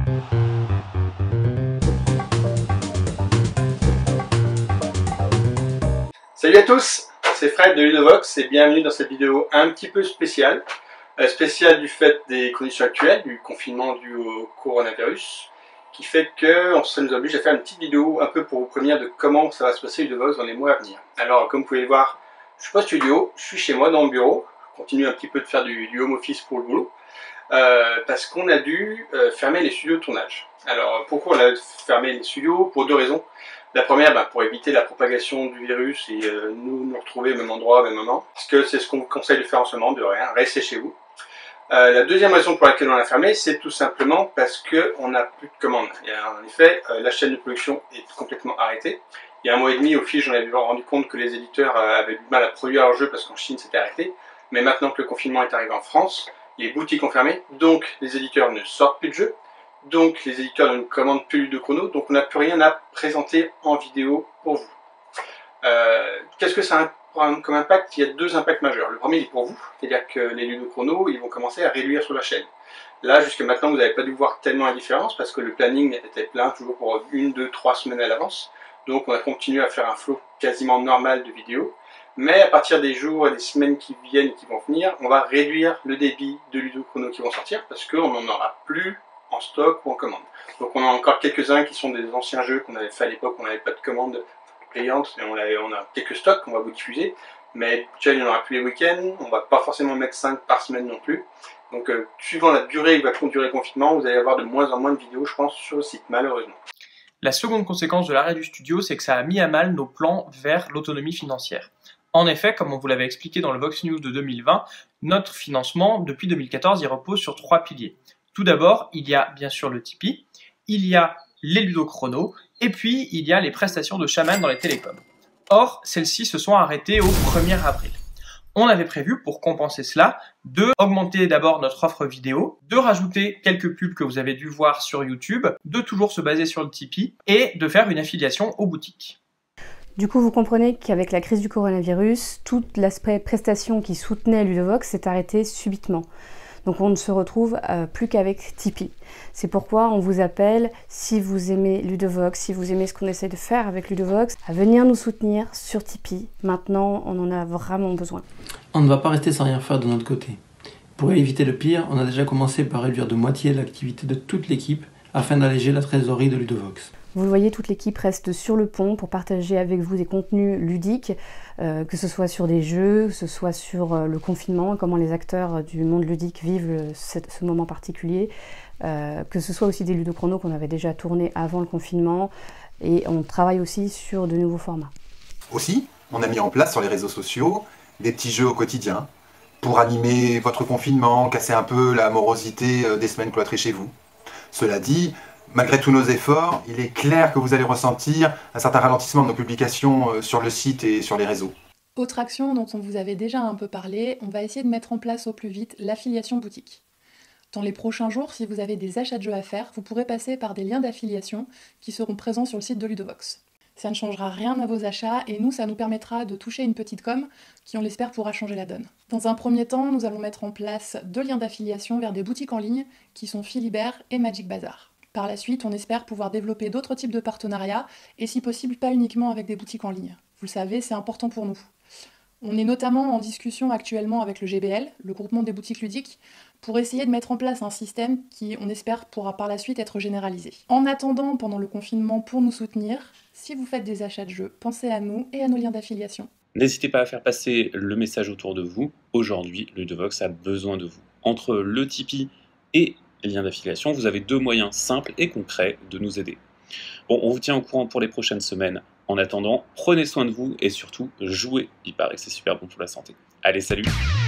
Salut à tous, c'est Fred de Ludovox et bienvenue dans cette vidéo un petit peu spéciale. Spéciale du fait des conditions actuelles, du confinement dû au coronavirus, qui fait que ça nous oblige à faire une petite vidéo un peu pour vous prévenir de comment ça va se passer Ludovox dans les mois à venir. Alors comme vous pouvez le voir, je suis pas au studio, je suis chez moi dans le bureau, je continue un petit peu de faire du home office pour le boulot, parce qu'on a dû fermer les studios de tournage. Alors pourquoi on a fermé les studios? Pour deux raisons. La première, pour éviter la propagation du virus et nous retrouver au même endroit, au même moment, parce que c'est ce qu'on vous conseille de faire en ce moment, de rien, restez chez vous. La deuxième raison pour laquelle on l'a fermé, c'est tout simplement parce qu'on n'a plus de commandes. Et en effet, la chaîne de production est complètement arrêtée. Il y a un mois et demi, au fil, j'en avais rendu compte que les éditeurs avaient du mal à produire leurs jeux parce qu'en Chine, c'était arrêté. Mais maintenant que le confinement est arrivé en France, les boutiques ont fermé, donc les éditeurs ne sortent plus de jeux. Donc les éditeurs ne nous commandent plus de chrono, donc on n'a plus rien à présenter en vidéo pour vous. Qu'est-ce que ça a comme impact? Il y a deux impacts majeurs. Le premier est pour vous, c'est-à-dire que les ludochronos, ils vont commencer à réduire sur la chaîne. Là, jusqu'à maintenant, vous n'avez pas dû voir tellement la différence, parce que le planning était plein toujours pour 1, 2, 3 semaines à l'avance. Donc on a continué à faire un flow quasiment normal de vidéos. Mais à partir des jours et des semaines qui viennent et qui vont venir, on va réduire le débit de ludochronos qui vont sortir, parce qu'on n'en aura plus en stock ou en commande. Donc on a encore quelques-uns qui sont des anciens jeux qu'on avait fait à l'époque, on n'avait pas de commande payante, et on a quelques stocks qu'on va vous diffuser, mais déjà il n'y en aura plus les week-ends, on va pas forcément mettre 5 par semaine non plus. Donc suivant la durée que va durer le confinement, vous allez avoir de moins en moins de vidéos, je pense, sur le site, malheureusement. La seconde conséquence de l'arrêt du studio, c'est que ça a mis à mal nos plans vers l'autonomie financière. En effet, comme on vous l'avait expliqué dans le Vox News de 2020, notre financement, depuis 2014, il repose sur 3 piliers. Tout d'abord, il y a bien sûr le Tipeee, il y a les ludochronos, et puis il y a les prestations de chaman dans les télécoms. Or, celles-ci se sont arrêtées au 1er avril. On avait prévu, pour compenser cela, de augmenter d'abord notre offre vidéo, de rajouter quelques pubs que vous avez dû voir sur YouTube, de toujours se baser sur le Tipeee, et de faire une affiliation aux boutiques. Du coup, vous comprenez qu'avec la crise du coronavirus, tout l'aspect prestation qui soutenait Ludovox s'est arrêté subitement. Donc on ne se retrouve plus qu'avec Tipeee. C'est pourquoi on vous appelle, si vous aimez Ludovox, si vous aimez ce qu'on essaie de faire avec Ludovox, à venir nous soutenir sur Tipeee. Maintenant, on en a vraiment besoin. On ne va pas rester sans rien faire de notre côté. Pour éviter le pire, on a déjà commencé par réduire de moitié l'activité de toute l'équipe afin d'alléger la trésorerie de Ludovox. Vous le voyez, toute l'équipe reste sur le pont pour partager avec vous des contenus ludiques, que ce soit sur des jeux, que ce soit sur le confinement, comment les acteurs du monde ludique vivent ce moment particulier, que ce soit aussi des ludochronos qu'on avait déjà tournés avant le confinement, et on travaille aussi sur de nouveaux formats. Aussi, on a mis en place sur les réseaux sociaux des petits jeux au quotidien pour animer votre confinement, casser un peu la morosité des semaines cloîtrées chez vous. Cela dit, malgré tous nos efforts, il est clair que vous allez ressentir un certain ralentissement de nos publications sur le site et sur les réseaux. Autre action dont on vous avait déjà un peu parlé, on va essayer de mettre en place au plus vite l'affiliation boutique. Dans les prochains jours, si vous avez des achats de jeux à faire, vous pourrez passer par des liens d'affiliation qui seront présents sur le site de Ludovox. Ça ne changera rien à vos achats et nous, ça nous permettra de toucher une petite com qui, on l'espère, pourra changer la donne. Dans un premier temps, nous allons mettre en place 2 liens d'affiliation vers des boutiques en ligne qui sont Philibert et Magic Bazar. Par la suite, on espère pouvoir développer d'autres types de partenariats, et si possible, pas uniquement avec des boutiques en ligne. Vous le savez, c'est important pour nous. On est notamment en discussion actuellement avec le GBL, le groupement des boutiques ludiques, pour essayer de mettre en place un système qui, on espère, pourra par la suite être généralisé. En attendant, pendant le confinement, pour nous soutenir, si vous faites des achats de jeux, pensez à nous et à nos liens d'affiliation. N'hésitez pas à faire passer le message autour de vous. Aujourd'hui, Ludovox a besoin de vous. Entre le Tipeee et les liens d'affiliation, vous avez 2 moyens simples et concrets de nous aider. Bon, on vous tient au courant pour les prochaines semaines. En attendant, prenez soin de vous et surtout, jouez. Il paraît que c'est super bon pour la santé. Allez, salut!